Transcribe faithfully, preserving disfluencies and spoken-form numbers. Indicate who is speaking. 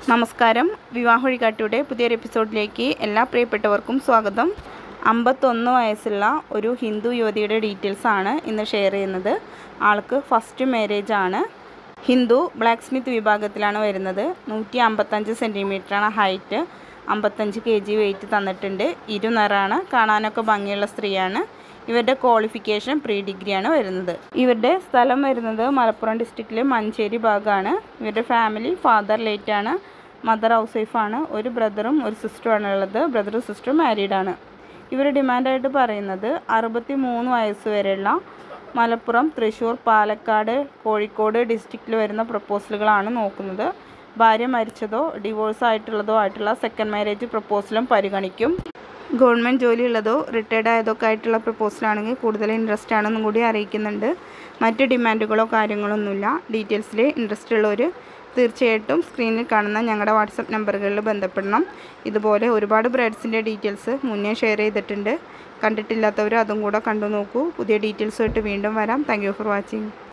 Speaker 1: നമസ്കാരം. വിവാഹ വഴികാട്ടിയുടെ പുതിയൊരു എപ്പിസോഡിലേക്ക് എല്ലാ പ്രിയപ്പെട്ടവർക്കും സ്വാഗതം. അമ്പത്തൊന്ന് വയസ്സുള്ള ഒരു ഹിന്ദു യുവതിയുടെ ഡീറ്റെയിൽസാണ് ഇന്ന് ഷെയർ ചെയ്യുന്നത്. ആൾക്ക് ഫസ്റ്റ് മാരേജ് ആണ്. ഹിന്ദു ബ്ലാക്ക് സ്മിത്ത് വിഭാഗത്തിലാണ് വരുന്നത്. നൂറ്റി അമ്പത്തഞ്ച് സെൻറ്റിമീറ്ററാണ് ഹൈറ്റ്. അമ്പത്തഞ്ച് കെ ജി വെയിറ്റ് തന്നിട്ടുണ്ട്. ഇരുനിറാണ്. കാണാനൊക്കെ ഭംഗിയുള്ള സ്ത്രീയാണ്. ഇവരുടെ ക്വാളിഫിക്കേഷൻ പ്രീ ഡിഗ്രിയാണ് വരുന്നത്. ഇവരുടെ സ്ഥലം വരുന്നത് മലപ്പുറം ഡിസ്ട്രിക്റ്റിലെ മഞ്ചേരി ഭാഗമാണ്. ഇവരുടെ ഫാമിലി ഫാദർ ലേറ്റ് ആണ്, മദർ ഹൗസ് വൈഫാണ്. ഒരു ബ്രദറും ഒരു സിസ്റ്ററുമാണ് ഉള്ളത്. ബ്രദറും സിസ്റ്ററും മാരീഡാണ്. ഇവർ ഡിമാൻഡായിട്ട് പറയുന്നത് അറുപത്തി മൂന്ന് വയസ്സ് വരെയുള്ള മലപ്പുറം, തൃശ്ശൂർ, പാലക്കാട്, കോഴിക്കോട് ഡിസ്ട്രിക്റ്റിൽ വരുന്ന പ്രപ്പോസലുകളാണ് നോക്കുന്നത്. ഭാര്യ മരിച്ചതോ ഡിവോഴ്സ് ആയിട്ടുള്ളതോ ആയിട്ടുള്ള സെക്കൻഡ് മാരേജ് പ്രപ്പോസലും പരിഗണിക്കും. ഗവൺമെൻറ് ജോലിയുള്ളതോ റിട്ടയർഡ് ആയതൊക്കെ ആയിട്ടുള്ള പ്രപ്പോസലാണെങ്കിൽ കൂടുതൽ ഇൻട്രസ്റ്റ് ആണെന്നും കൂടി അറിയിക്കുന്നുണ്ട്. മറ്റ് ഡിമാൻഡുകളോ കാര്യങ്ങളൊന്നുമില്ല. ഡീറ്റെയിൽസിൽ ഇൻട്രസ്റ്റ് ഉള്ളവർ തീർച്ചയായിട്ടും സ്ക്രീനിൽ കാണുന്ന ഞങ്ങളുടെ വാട്സപ്പ് നമ്പറുകളിൽ ബന്ധപ്പെടണം. ഇതുപോലെ ഒരുപാട് ബ്രൈഡ്സിൻ്റെ ഡീറ്റെയിൽസ് മുന്നേ ഷെയർ ചെയ്തിട്ടുണ്ട്. കണ്ടിട്ടില്ലാത്തവർ അതും കൂടെ കണ്ടു നോക്കൂ. പുതിയ ഡീറ്റെയിൽസുമായിട്ട് വീണ്ടും വരാം. Thank you for watching.